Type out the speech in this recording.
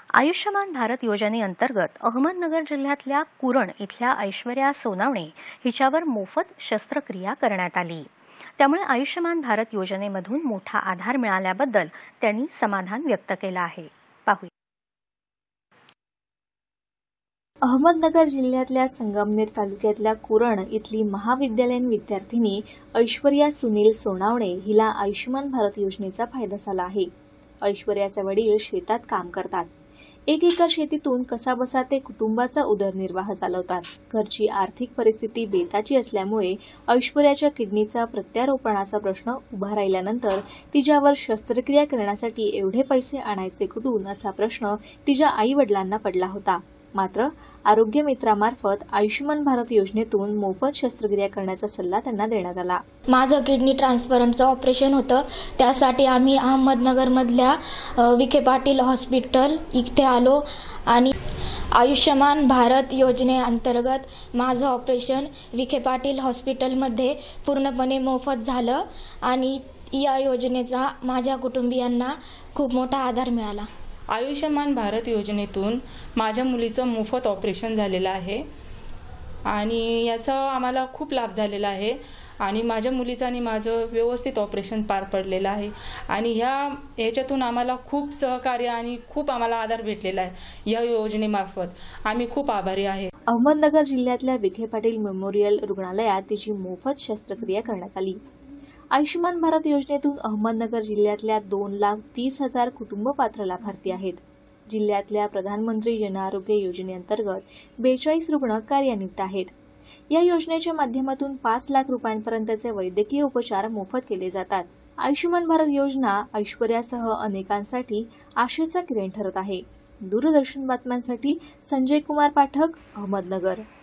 आयुष्यमान भारत योजनेअंतर्गत अहमदनगर जिल्ह्यातल्या कुरण इथल्या ऐश्वर्या सोनावणे हिच्यावर मोफत शस्त्रक्रिया करण्यात आली। त्यामुळे आयुष्यमान भारत योजनेमधून मोठा आधार मिळाल्याबद्दल त्यांनी समाधान व्यक्त केलं आहे। पाहूया। अहमदनगर जिल्ह्यातल्या संगमनेर तालुक्यातल्या कुरण इथली महाविद्यालयीन विद्यार्थिनी ऐश्वर्या सुनील सोनावणे हिला आयुष्यमान भारत योजनेचा फायदा झाला आहे। ऐश्वर्याचे वडील शेतात काम करतात। 1 एकर शेतीतून कसाबसा ते कुटुंबाचा उदरनिर्वाह चालवतात। घरची आर्थिक परिस्थिती बेताची असल्यामुळे ऐश्वर्याच्या किडनीचा प्रत्यारोपणाचा प्रश्न उभा राहिल्यानंतर तिच्यावर शस्त्रक्रिया करण्यासाठी एवढे पैसे आणायचे कुठून असा प्रश्न तिच्या आई-वडिलांना पडला होता। मात्र आरोग्य मित्रामार्फत आयुष्यमान भारत योजनेतून मोफत शस्त्रक्रिया करण्याचा सल्ला त्यांना देण्यात आला। माझं किडनी ट्रान्सप्लांटचं ऑपरेशन होतं, त्यासाठी आम्ही अहमदनगरमधल्या विखे पाटील हॉस्पिटल इथे आलो आणि आयुष्यमान भारत योजनेअंतर्गत माझं ऑपरेशन विखे पाटील हॉस्पिटलमध्ये पूर्णपणे मोफत झालं आणि या योजनेचा माझ्या कुटुंबियांना खूप मोठा आधार मिळाला। आयुष्यमान भारत योजनेतून माझ्या मुलीचं मोफत ऑपरेशन झालेलं आहे आणि याचा आम्हाला खूप लाभ झालेला आहे आणि माझ्या मुलीचं आणि माझं व्यवस्थित ऑपरेशन पार पडलेलं आहे आणि ह्याच्यातून आम्हाला खूप सहकार्य आणि खूप आम्हाला आधार भेटलेला आहे। या योजनेमार्फत आम्ही खूप आभारी आहे। अहमदनगर जिल्ह्यातल्या विखे पाटील मेमोरियल रुग्णालयात तिची मोफत शस्त्रक्रिया करण्यात आली। आयुष्यमान भारत योजनेतून अहमदनगर जिल्ह्यातल्या 2,30,000 कुटुंब पात्र लाभार्थी आहेत। जिल्ह्यातल्या प्रधानमंत्री जन आरोग्य योजनेअंतर्गत 42 रुग्ण कार्यान्वित आहेत। या योजनेच्या माध्यमातून 5 लाख रुपयांपर्यंतचे वैद्यकीय उपचार मोफत केले जातात। आयुष्यमान भारत योजना ऐश्वर्यासह अनेकांसाठी आशेचा किरण ठरत आहे। दूरदर्शन बातम्यांसाठी संजय कुमार पाठक, अहमदनगर।